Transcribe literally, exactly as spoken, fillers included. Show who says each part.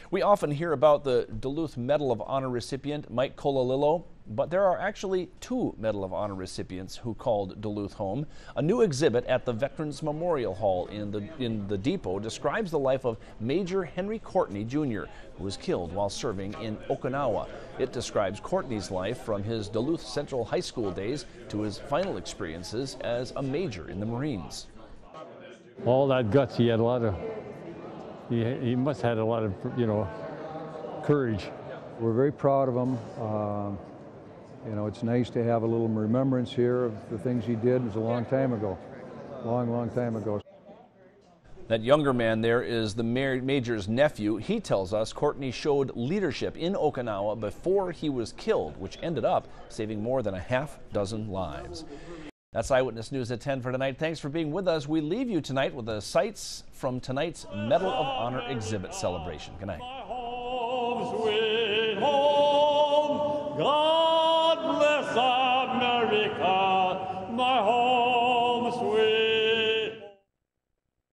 Speaker 1: We often hear about the Duluth Medal of Honor recipient, Mike Colalillo, but there are actually two Medal of Honor recipients who called Duluth home. A new exhibit at the Veterans Memorial Hall in the, in the depot describes the life of Major Henry Courtney, Junior, who was killed while serving in Okinawa. It describes Courtney's life from his Duluth Central High School days to his final experiences as a major in the Marines.
Speaker 2: All that guts, he had a lot of, he, he must have had a lot of, you know, courage.
Speaker 3: We're very proud of him. Uh, you know, it's nice to have a little remembrance here of the things he did. It was a long time ago, long, long time ago.
Speaker 1: That younger man there is the Major's nephew. He tells us Courtney showed leadership in Okinawa before he was killed, which ended up saving more than a half dozen lives. That's Eyewitness News at ten for tonight. Thanks for being with us. We leave you tonight with the sights from tonight's Medal of Honor exhibit celebration. Good night.